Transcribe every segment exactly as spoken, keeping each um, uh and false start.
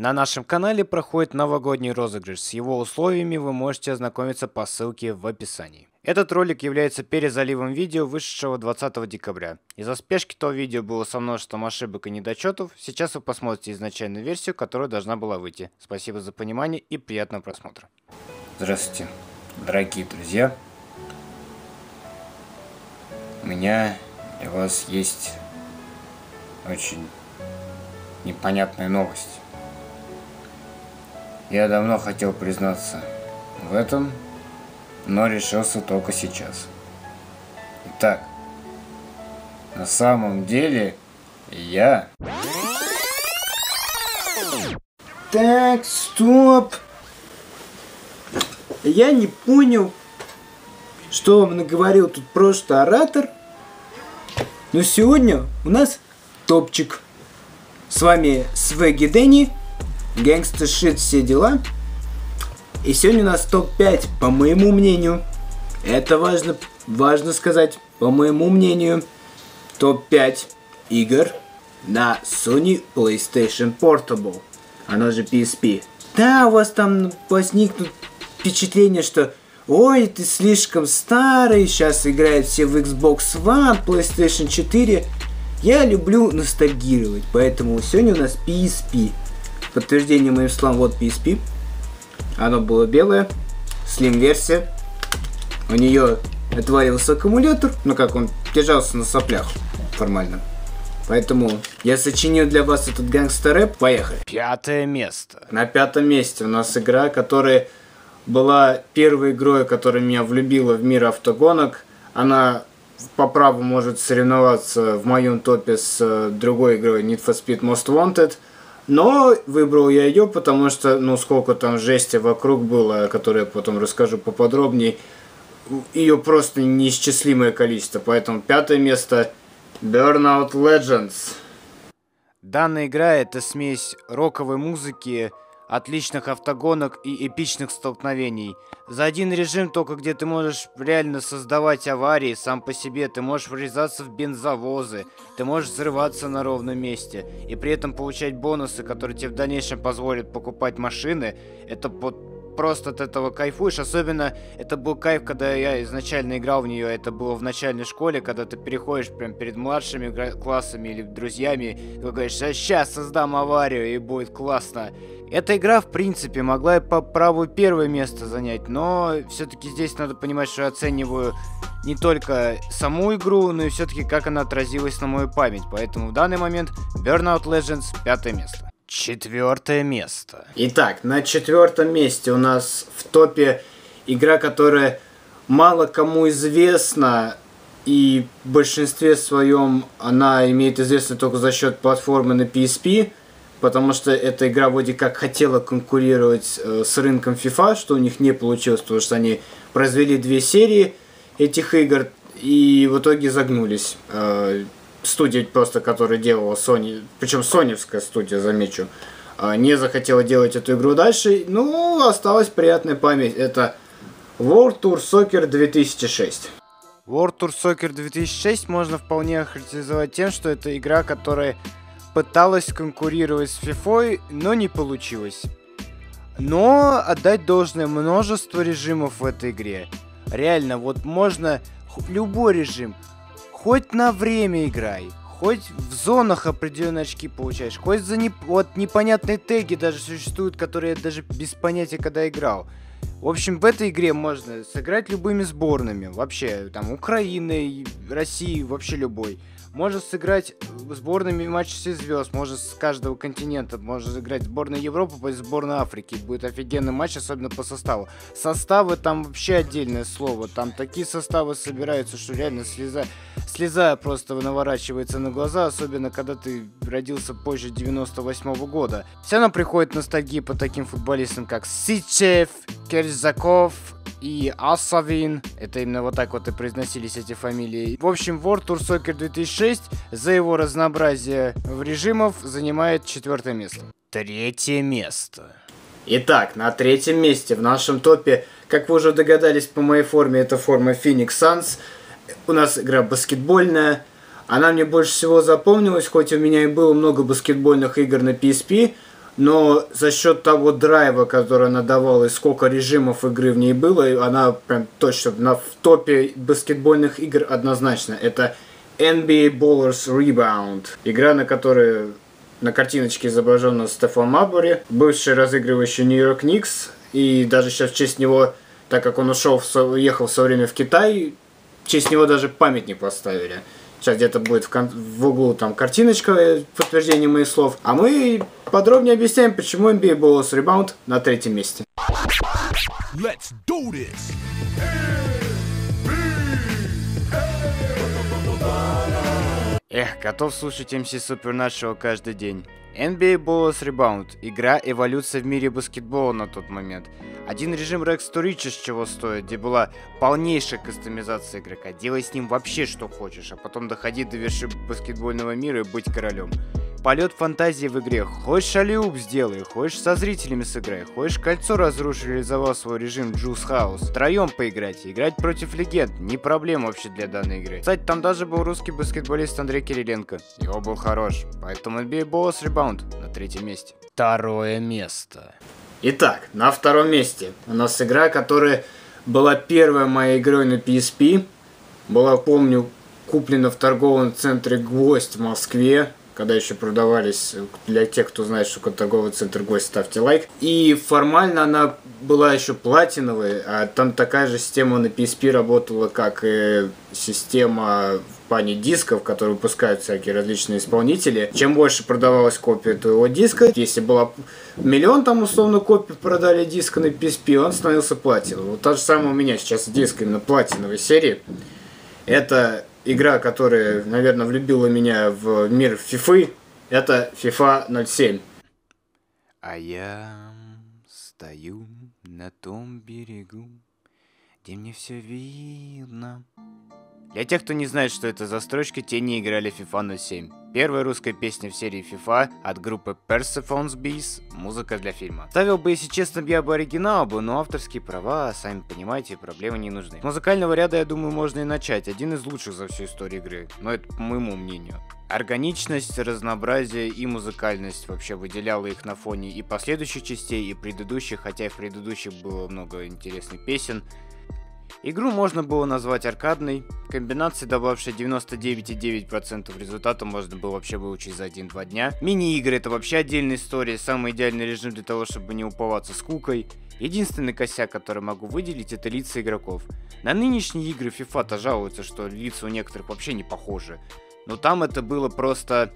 На нашем канале проходит новогодний розыгрыш. С его условиями вы можете ознакомиться по ссылке в описании. Этот ролик является перезаливом видео, вышедшего двадцатого декабря. Из-за спешки то видео было со множеством ошибок и недочетов. Сейчас вы посмотрите изначальную версию, которая должна была выйти. Спасибо за понимание и приятного просмотра. Здравствуйте, дорогие друзья. У меня для вас есть очень непонятная новость. Я давно хотел признаться в этом, но решился только сейчас. Итак, на самом деле я... Так, стоп. Я не понял, что вам наговорил тут просто оратор. Но сегодня у нас топчик. С вами Свеги Дэнни, Gangsta Shit, все дела. И сегодня у нас топ пять, по моему мнению. Это важно, важно сказать, по моему мнению. топ пять игр на Sony PlayStation Portable, оно же пи эс пи. Да, у вас там возникнут впечатление, что ой, ты слишком старый, сейчас играют все в Xbox One, PlayStation четыре. Я люблю ностальгировать, поэтому сегодня у нас пи эс пи. В подтверждение моим словам, вот пи эс пи. Оно было белое, слим-версия. У нее отвалился аккумулятор, ну как, он держался на соплях формально. Поэтому я сочинил для вас этот гангстер-рэп. Поехали. Пятое место. На пятом месте у нас игра, которая была первой игрой, которая меня влюбила в мир автогонок. Она по праву может соревноваться в моем топе с другой игрой Need for Speed Most Wanted. Но выбрал я ее, потому что, ну, сколько там жести вокруг было, о которой я потом расскажу поподробнее. Ее просто неисчислимое количество. Поэтому пятое место Burnout Legends. Данная игра — это смесь роковой музыки, отличных автогонок и эпичных столкновений. За один режим только, где ты можешь реально создавать аварии сам по себе, ты можешь врезаться в бензовозы, ты можешь взрываться на ровном месте и при этом получать бонусы, которые тебе в дальнейшем позволят покупать машины. Это вот просто от этого кайфуешь. Особенно это был кайф, когда я изначально играл в нее. Это было в начальной школе, когда ты переходишь прям перед младшими классами или друзьями, и ты говоришь: а сейчас создам аварию и будет классно. Эта игра, в принципе, могла и по праву первое место занять, но все-таки здесь надо понимать, что я оцениваю не только саму игру, но и все-таки как она отразилась на мою память. Поэтому в данный момент Burnout Legends пятое место. Четвертое место. Итак, на четвертом месте у нас в топе игра, которая мало кому известна, и в большинстве своем она имеет известность только за счет платформы на пи эс пи, потому что эта игра вроде как хотела конкурировать э, с рынком FIFA, что у них не получилось, потому что они произвели две серии этих игр и в итоге загнулись. Э, студия просто, которая делала Sony, причем соневская студия, замечу, э, не захотела делать эту игру дальше. Ну, осталась приятная память. Это World Tour Soccer две тысячи шесть. World Tour Soccer две тысячи шесть можно вполне охарактеризовать тем, что это игра, которая пыталась конкурировать с FIFA, но не получилось. Но отдать должное, множество режимов в этой игре. Реально, вот можно любой режим, хоть на время играй, хоть в зонах определенные очки получаешь, хоть за не, вот непонятные теги даже существуют, которые я даже без понятия когда играл. В общем, в этой игре можно сыграть любыми сборными, вообще, там, Украины, России, вообще любой. Можно сыграть сборными матчей всех звезд, можно с каждого континента, можно сыграть сборная Европы против сборной Африки. Будет офигенный матч, особенно по составу. Составы там вообще отдельное слово, там такие составы собираются, что реально слеза, слеза просто наворачивается на глаза, особенно когда ты родился позже девяносто восьмого года. Все равно приходит ностальгия по таким футболистам, как Сичев, Керзаков и Асавин. Это именно вот так вот и произносились эти фамилии. В общем, World Tour Soccer две тысячи шесть за его разнообразие в режимов занимает четвертое место. Третье место. Итак, на третьем месте в нашем топе, как вы уже догадались по моей форме, это форма Phoenix Suns. У нас игра баскетбольная. Она мне больше всего запомнилась, хоть у меня и было много баскетбольных игр на пи эс пи. но за счет того драйва, который она давала, и сколько режимов игры в ней было, она прям точно на, в топе баскетбольных игр однозначно. Это эн би эй Ballers Rebound. Игра, на которой на картиночке изображен Стефан Марбери, бывший разыгрывающий Нью-Йорк Никс. И даже сейчас в честь него, так как он ушел, в, уехал в свое время в Китай, в честь него даже памятник поставили. Сейчас где-то будет в, кон- в углу там картиночка, подтверждение моих слов. А мы подробнее объясняем, почему эн би эй Ballers Rebound на третьем месте. Let's do this. Эх, готов слушать эм си Supernatural каждый день. эн би эй Ballers Rebound – игра эволюция в мире баскетбола на тот момент. Один режим Rex to Riches чего стоит, где была полнейшая кастомизация игрока. Делай с ним вообще что хочешь, а потом доходи до вершины баскетбольного мира и быть королем. Полет фантазии в игре. Хочешь алиуп сделай, хочешь со зрителями сыграй, хочешь кольцо разруши, реализовал свой режим Juice House. Втроем поиграть, играть против легенд. Не проблема вообще для данной игры. Кстати, там даже был русский баскетболист Андрей Кириленко. Его был хорош. Поэтому эн би эй Ballers Rebound на третьем месте. Второе место. Итак, на втором месте у нас игра, которая была первой моей игрой на пи эс пи. Была, помню, куплена в торговом центре «Гвоздь» в Москве. Когда еще продавались, для тех, кто знает, что такое торговый центр «Гвоздь», ставьте лайк. И формально она была еще платиновой, а там такая же система на пи эс пи работала, как и система в плане дисков, которые выпускают всякие различные исполнители. Чем больше продавалась копия твоего диска, если было миллион там условно копий продали диска на пи эс пи, он становился платиновым. Вот то же самое у меня сейчас диск именно платиновой серии. Это игра, которая, наверное, влюбила меня в мир фифы, это FIFA ноль семь. А я стою на том берегу, где мне все видно. Для тех, кто не знает, что это за строчка, те не играли в FIFA ноль семь. Первая русская песня в серии FIFA от группы Persephone's Beast, музыка для фильма. Ставил бы, если честно, я бы оригинал бы, но авторские права, сами понимаете, проблемы не нужны. С музыкального ряда, я думаю, можно и начать. Один из лучших за всю историю игры, но это по моему мнению. Органичность, разнообразие и музыкальность вообще выделяла их на фоне и последующих частей, и предыдущих, хотя и в предыдущих было много интересных песен. Игру можно было назвать аркадной, комбинации, добавившей девяносто девять целых девять десятых процента результата, можно было вообще выучить за один-два дня. Мини-игры — это вообще отдельная история, самый идеальный режим для того, чтобы не уповаться скукой. Единственный косяк, который могу выделить, это лица игроков. На нынешние игры FIFA-то жалуются, что лица у некоторых вообще не похожи. Но там это было просто...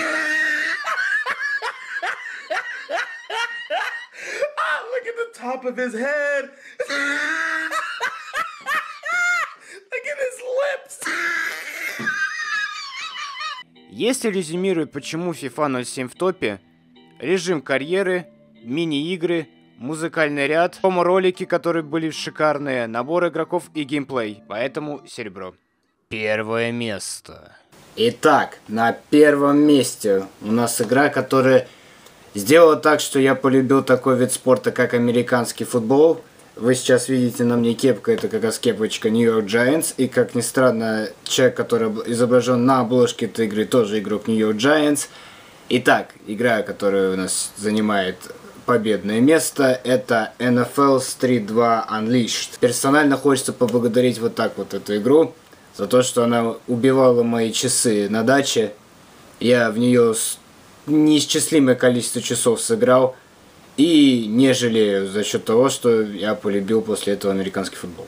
Если резюмировать, почему FIFA ноль семь в топе: режим карьеры, мини-игры, музыкальный ряд, промо-ролики, которые были шикарные, набор игроков и геймплей. Поэтому серебро. Первое место. Итак, на первом месте у нас игра, которая сделала так, что я полюбил такой вид спорта, как американский футбол. Вы сейчас видите на мне кепка, это как раз кепочка New York Giants. И, как ни странно, человек, который изображен на обложке этой игры, тоже игрок New York Giants. Итак, игра, которая у нас занимает победное место, это эн эф эл Street два Unleashed. Персонально хочется поблагодарить вот так вот эту игру за то, что она убивала мои часы на даче. Я в нее неисчислимое количество часов сыграл. И не жалею за счет того, что я полюбил после этого американский футбол.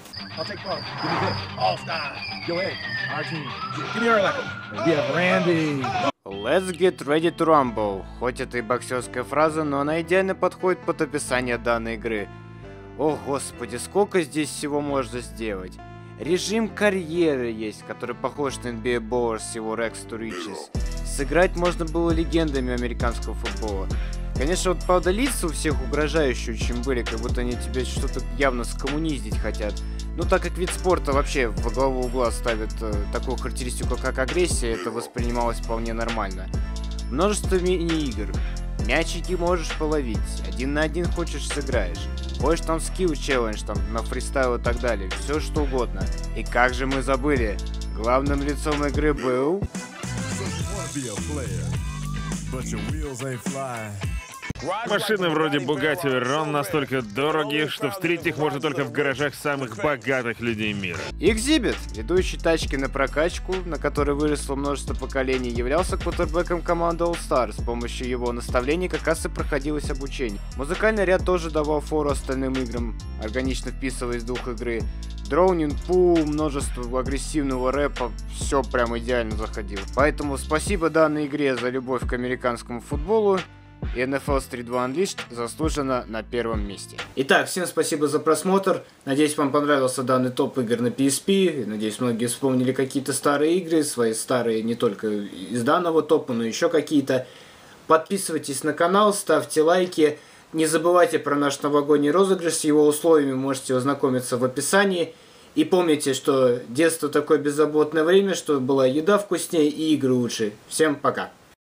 Let's get ready to rumble. Хоть это и боксерская фраза, но она идеально подходит под описание данной игры. О господи, сколько здесь всего можно сделать. Режим карьеры есть, который похож на эн би эй Ballers с его Rex to Riches. Сыграть можно было легендами американского футбола. Конечно, вот правда лица у всех угрожающие очень были, как будто они тебе что-то явно скоммуниздить хотят. Но так как вид спорта вообще во главу угла ставит э, такую характеристику, как агрессия, это воспринималось вполне нормально. Множество мини-игр. Мячики можешь половить, один на один хочешь сыграешь. Хочешь там скилл челлендж, там на фристайл и так далее, все что угодно. И как же мы забыли, главным лицом игры был... Машины вроде Bugatti Veyron настолько дорогие, что встретить их можно только в гаражах самых богатых людей мира. Exhibit, ведущий тачки на прокачку, на которой выросло множество поколений, являлся квотербеком команды All Star. С помощью его наставлений как раз и проходилось обучение. Музыкальный ряд тоже давал фору остальным играм, органично вписываясь в дух игры. Дроунинг, пул, множество агрессивного рэпа, все прям идеально заходило. Поэтому спасибо данной игре за любовь к американскому футболу. И эн эф эл Street два Unleashed заслуженно на первом месте. Итак, всем спасибо за просмотр. Надеюсь, вам понравился данный топ игр на пи эс пи. Надеюсь, многие вспомнили какие-то старые игры, свои старые не только из данного топа, но еще какие-то. Подписывайтесь на канал, ставьте лайки. Не забывайте про наш новогодний розыгрыш. С его условиями можете ознакомиться в описании. И помните, что детство такое беззаботное время, что была еда вкуснее и игры лучше. Всем пока.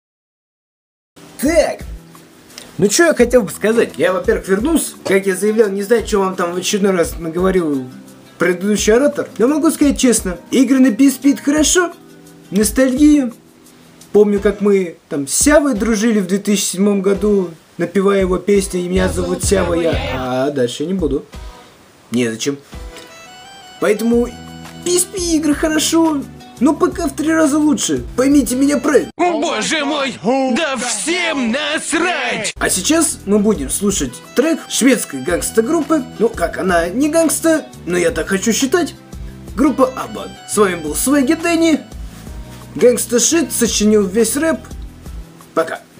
Так, ну что я хотел бы сказать. Я, во-первых, вернулся. Как я заявлял, не знаю, что вам там в очередной раз наговорил предыдущий оратор. Но могу сказать честно, игры на пи эс пи это хорошо. Ностальгия. Помню, как мы там с Сявой дружили в две тысячи седьмом году, напевая его песни «И меня зовут Сява, я...» А дальше не буду. Незачем. Поэтому пи эс пи игры хорошо, но ПК в три раза лучше. Поймите меня правильно. Боже мой, да всем насрать! А сейчас мы будем слушать трек шведской гангста-группы. Ну как, она не гангста, но я так хочу считать. Группа Аббат. С вами был Свеги Дэнни. Гангста Шит сочинил весь рэп. Пока.